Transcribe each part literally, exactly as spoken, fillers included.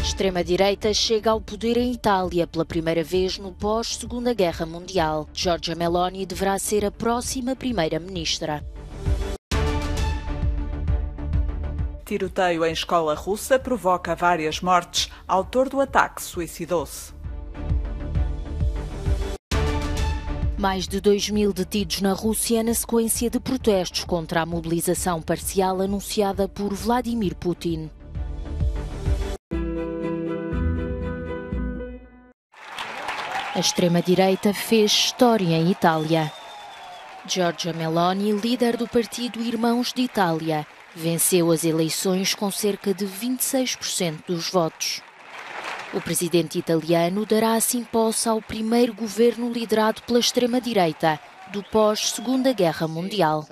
Extrema-direita chega ao poder em Itália pela primeira vez no pós-Segunda Guerra Mundial. Giorgia Meloni deverá ser a próxima primeira-ministra. Tiroteio em escola russa provoca várias mortes. Autor do ataque suicidou-se. Mais de dois mil detidos na Rússia na sequência de protestos contra a mobilização parcial anunciada por Vladimir Putin. A extrema-direita fez história em Itália. Giorgia Meloni, líder do partido Irmãos de Itália, venceu as eleições com cerca de vinte e seis por cento dos votos. O presidente italiano dará assim posse ao primeiro governo liderado pela extrema-direita do pós-Segunda Guerra Mundial.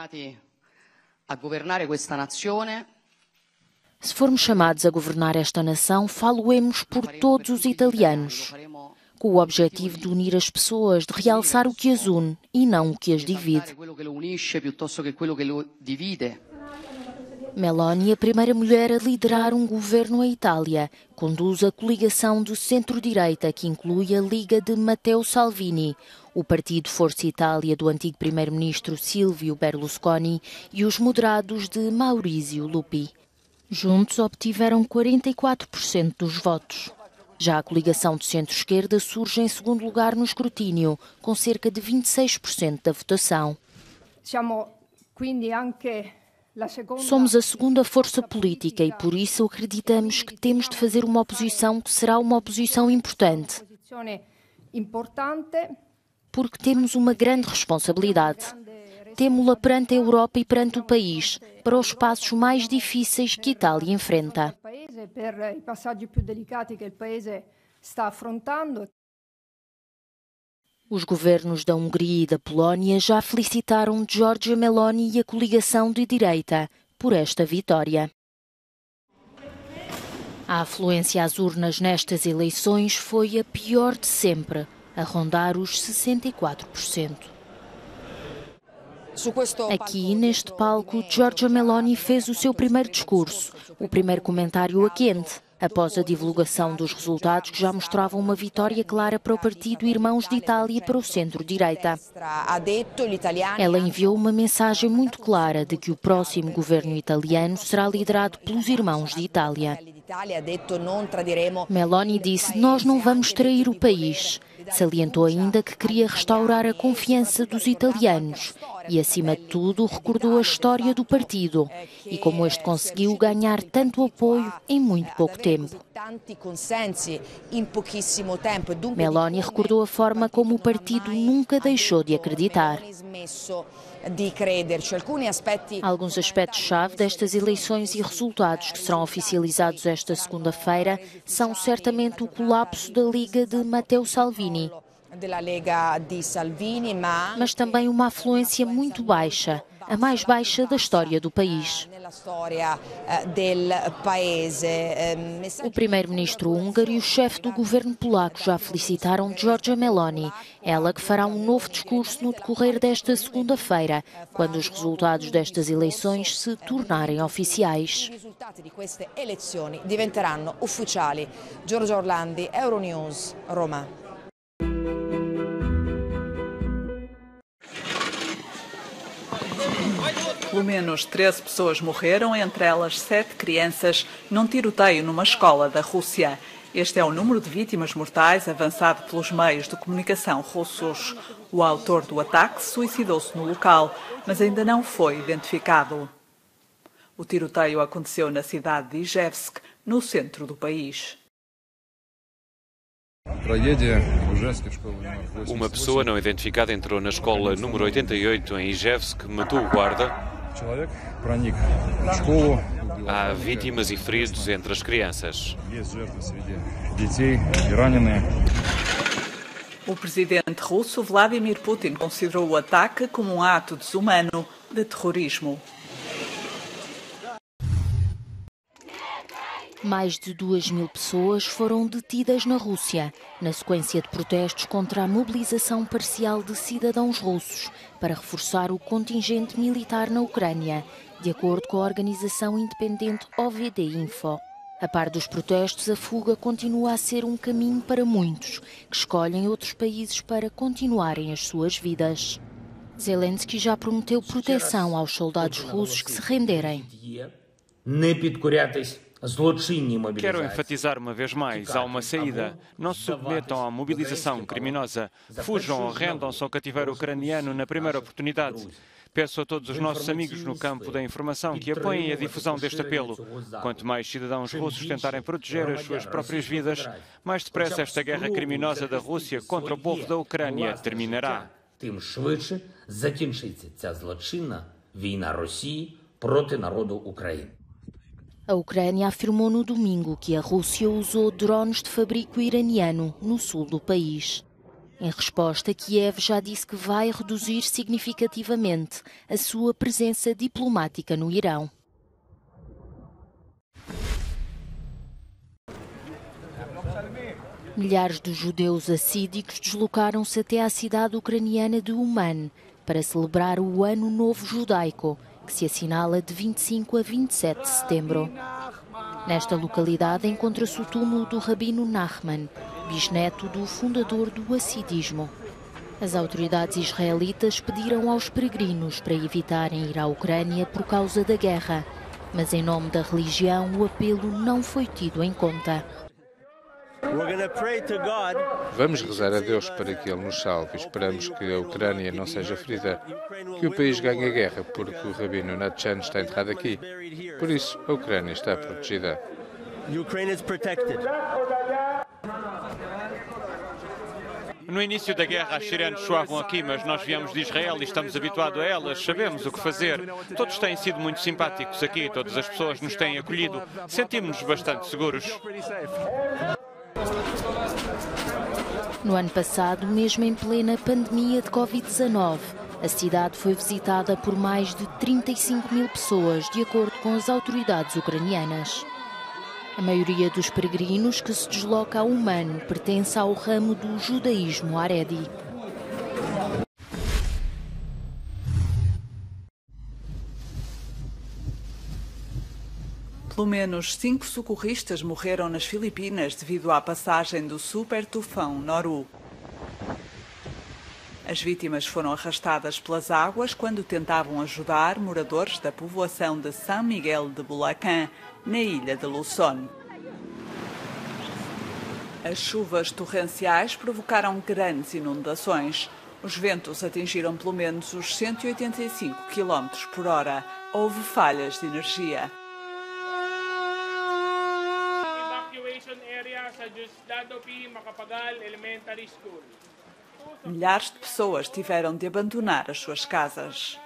Se formos chamados a governar esta nação, falo-emos por todos os italianos, com o objetivo de unir as pessoas, de realçar o que as une e não o que as divide. Meloni, a primeira mulher a liderar um governo em Itália, conduz a coligação do centro-direita que inclui a Liga de Matteo Salvini, o partido Força Itália do antigo primeiro-ministro Silvio Berlusconi e os moderados de Maurizio Lupi. Juntos obtiveram quarenta e quatro por cento dos votos. Já a coligação de centro-esquerda surge em segundo lugar no escrutínio, com cerca de vinte e seis por cento da votação. Somos a segunda força política e por isso acreditamos que temos de fazer uma oposição que será uma oposição importante. Porque temos uma grande responsabilidade. Temo-la perante a Europa e perante o país, para os passos mais difíceis que a Itália enfrenta. Os governos da Hungria e da Polónia já felicitaram Giorgia Meloni e a coligação de direita por esta vitória. A afluência às urnas nestas eleições foi a pior de sempre, a rondar os sessenta e quatro por cento. Aqui, neste palco, Giorgia Meloni fez o seu primeiro discurso, o primeiro comentário a quente, após a divulgação dos resultados que já mostravam uma vitória clara para o partido Irmãos de Itália e para o centro-direita. Ela enviou uma mensagem muito clara de que o próximo governo italiano será liderado pelos Irmãos de Itália. Meloni disse: "Nós não vamos trair o país." Salientou ainda que queria restaurar a confiança dos italianos e, acima de tudo, recordou a história do partido e como este conseguiu ganhar tanto apoio em muito pouco tempo. Meloni recordou a forma como o partido nunca deixou de acreditar. Alguns aspectos-chave destas eleições e resultados que serão oficializados esta segunda-feira são certamente o colapso da Liga de Matteo Salvini, mas também uma afluência muito baixa, a mais baixa da história do país. O primeiro-ministro húngaro e o chefe do governo polaco já felicitaram Giorgia Meloni, ela que fará um novo discurso no decorrer desta segunda-feira, quando os resultados destas eleições se tornarem oficiais. I risultati di queste elezioni diventeranno ufficiali. Giorgia Orlandi, Euronews, Roma. Pelo menos treze pessoas morreram, entre elas sete crianças, num tiroteio numa escola da Rússia. Este é o número de vítimas mortais avançado pelos meios de comunicação russos. O autor do ataque suicidou-se no local, mas ainda não foi identificado. O tiroteio aconteceu na cidade de Ijevsk, no centro do país. Uma pessoa não identificada entrou na escola número oitenta e oito em Ijevsk, matou o guarda. Há vítimas e feridos entre as crianças. O presidente russo Vladimir Putin considerou o ataque como um ato desumano de terrorismo. Mais de duas mil pessoas foram detidas na Rússia, na sequência de protestos contra a mobilização parcial de cidadãos russos para reforçar o contingente militar na Ucrânia, de acordo com a organização independente O V D Info. A par dos protestos, a fuga continua a ser um caminho para muitos, que escolhem outros países para continuarem as suas vidas. Zelensky já prometeu proteção aos soldados russos que se renderem. Quero enfatizar uma vez mais, há uma saída. Não se submetam à mobilização criminosa. Fujam ou rendam-se ao cativeiro ucraniano na primeira oportunidade. Peço a todos os nossos amigos no campo da informação que apoiem a difusão deste apelo. Quanto mais cidadãos russos tentarem proteger as suas próprias vidas, mais depressa esta guerra criminosa da Rússia contra o povo da Ucrânia terminará. Тим швидше закінчиться ця злочинна війна Росії проти народу України. A Ucrânia afirmou no domingo que a Rússia usou drones de fabrico iraniano no sul do país. Em resposta, Kiev já disse que vai reduzir significativamente a sua presença diplomática no Irão. Milhares de judeus assídicos deslocaram-se até à cidade ucraniana de Uman para celebrar o Ano Novo Judaico, que se assinala de vinte e cinco a vinte e sete de setembro. Nesta localidade encontra-se o túmulo do Rabino Nachman, bisneto do fundador do hassidismo. As autoridades israelitas pediram aos peregrinos para evitarem ir à Ucrânia por causa da guerra, mas em nome da religião o apelo não foi tido em conta. Vamos rezar a Deus para que Ele nos salve e esperamos que a Ucrânia não seja ferida, que o país ganhe a guerra, porque o Rabino Nachman está enterrado aqui. Por isso, a Ucrânia está protegida. No início da guerra, as sirenes soavam aqui, mas nós viemos de Israel e estamos habituados a elas, sabemos o que fazer. Todos têm sido muito simpáticos aqui, todas as pessoas nos têm acolhido, sentimos-nos bastante seguros. No ano passado, mesmo em plena pandemia de covid dezenove, a cidade foi visitada por mais de trinta e cinco mil pessoas, de acordo com as autoridades ucranianas. A maioria dos peregrinos que se desloca a Uman pertence ao ramo do judaísmo Haredi. Pelo menos cinco socorristas morreram nas Filipinas devido à passagem do super tufão Noru. As vítimas foram arrastadas pelas águas quando tentavam ajudar moradores da povoação de San Miguel de Bulacan, na ilha de Luzon. As chuvas torrenciais provocaram grandes inundações. Os ventos atingiram pelo menos os cento e oitenta e cinco quilómetros por hora. Houve falhas de energia. Milhares de pessoas tiveram de abandonar as suas casas.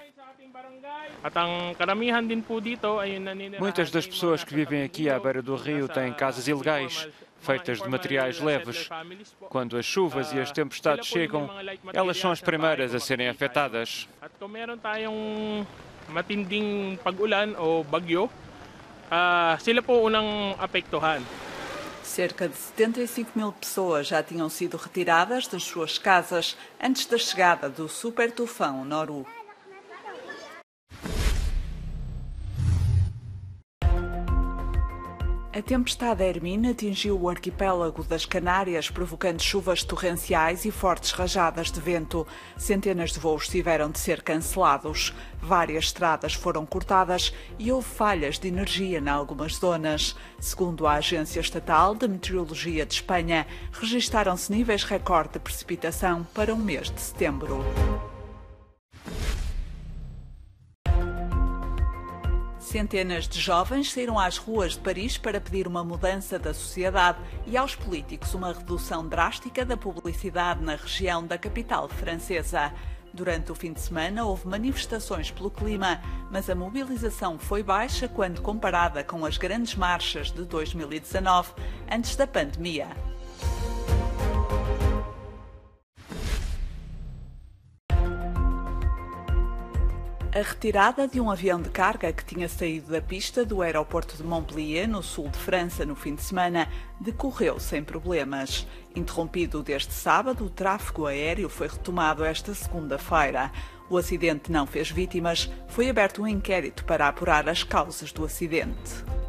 Muitas das pessoas que vivem aqui à beira do rio têm casas ilegais, feitas de materiais leves. Quando as chuvas e as tempestades chegam, elas são as primeiras a serem afetadas. matinding pag-ulan o bagyo, uh, sila po unang apektuhan. Cerca de setenta e cinco mil pessoas já tinham sido retiradas das suas casas antes da chegada do super tufão Noru. A tempestade Hermine atingiu o arquipélago das Canárias, provocando chuvas torrenciais e fortes rajadas de vento. Centenas de voos tiveram de ser cancelados. Várias estradas foram cortadas e houve falhas de energia em algumas zonas. Segundo a Agência Estatal de Meteorologia de Espanha, registaram-se níveis recorde de precipitação para o mês de setembro. Centenas de jovens saíram às ruas de Paris para pedir uma mudança da sociedade e aos políticos uma redução drástica da publicidade na região da capital francesa. Durante o fim de semana houve manifestações pelo clima, mas a mobilização foi baixa quando comparada com as grandes marchas de dois mil e dezanove, antes da pandemia. A retirada de um avião de carga que tinha saído da pista do aeroporto de Montpellier, no sul de França, no fim de semana, decorreu sem problemas. Interrompido desde sábado, o tráfego aéreo foi retomado esta segunda-feira. O acidente não fez vítimas, foi aberto um inquérito para apurar as causas do acidente.